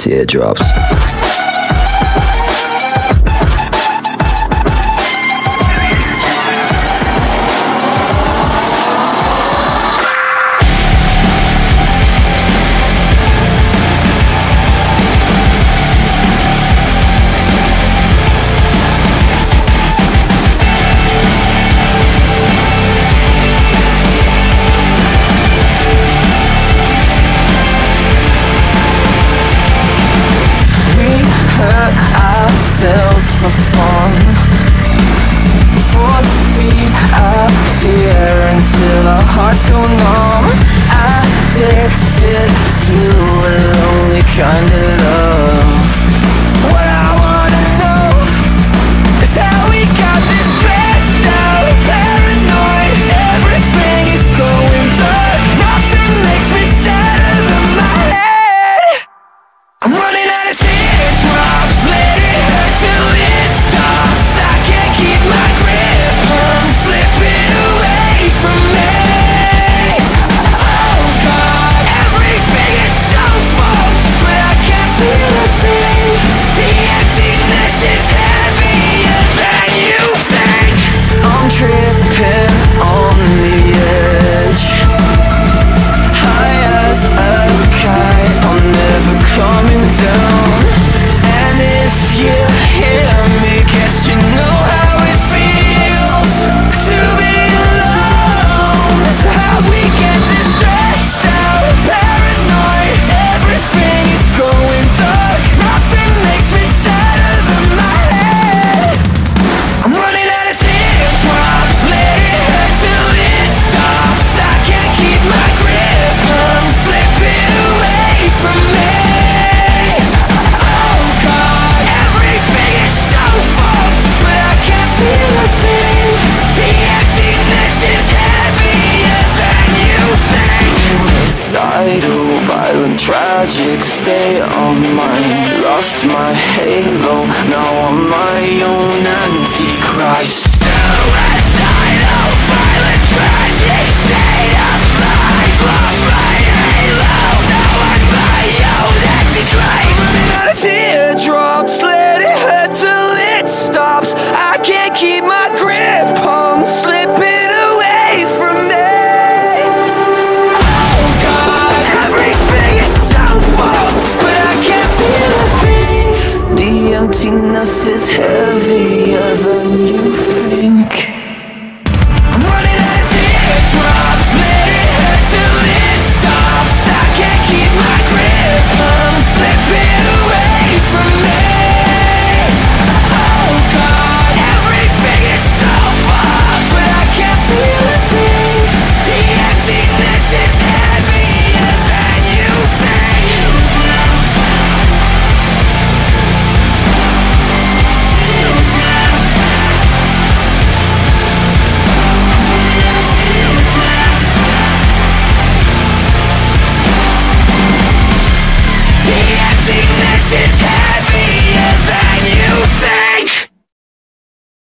Teardrops. For fun, force feed our fear until our hearts go numb. Addicted to a lonely kind of love. What I wanna know is how we got this stressed out, paranoid. Everything is going dark. Nothing makes me sadder than my head. I'm running out of teardrops. Let it hurt till it stops. I can't keep my grip. I'm slipping away from me. Oh God, everything is so fucked, but I can't feel a thing. The emptiness is heavier than you think. I'm tripping on the edge, high as a kite. I'm never coming down. And if you hear me, guess you know how it feels to be alone. So how we get this stressed out, paranoid. Everything is going dark. Nothing makes me sadder than my head. I'm running out of teardrops. Let it hurt till it stops. I can't keep my grip. I'm slipping away from me. Oh God, everything is so fucked, but I can't feel a thing. The emptiness is heavier than you think. Suicidal, violent, tragic state of mind. Lost my halo, now I'm my own antichrist.